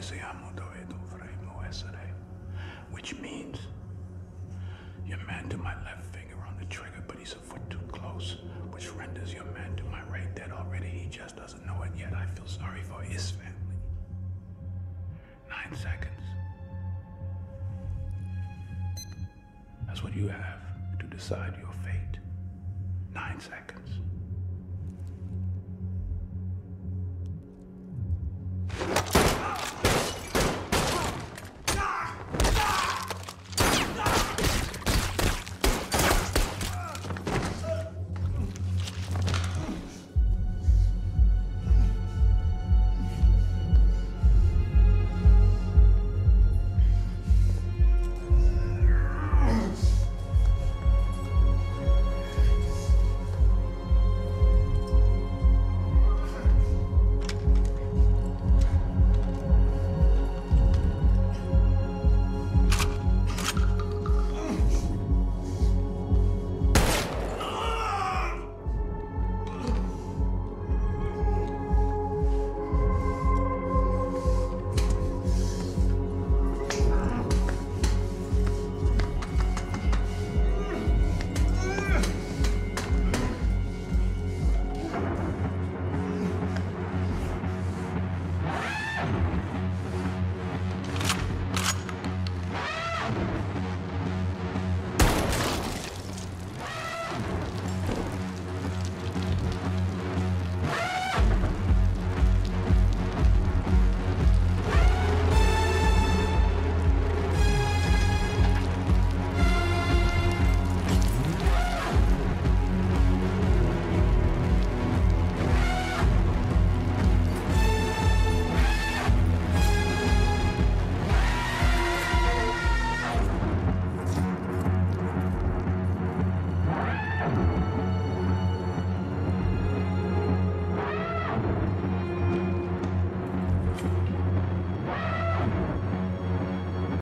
siamo dove dovremmo essere. Which means your man to my left finger on the trigger, but he's a foot too close, which renders your man to my right dead already. He just doesn't know it yet. I feel sorry for his family. 9 seconds. That's what you have to decide your fate. 9 seconds.